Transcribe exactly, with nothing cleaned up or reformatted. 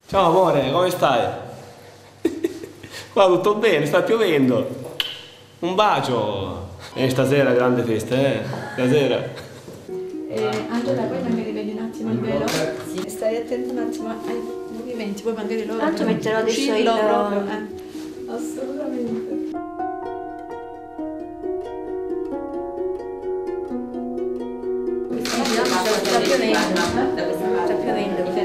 Ciao amore, come stai? Qua tutto bene, sta piovendo. Un bacio. E stasera grande festa, eh? Stasera. Eh, Angela, poi magari vedi un attimo il velo. Sì. Stai attento un attimo ai movimenti, poi magari loro... Tanto metterò adesso il... proprio, eh. Assolutamente. Sta piovendo, sta piovendo.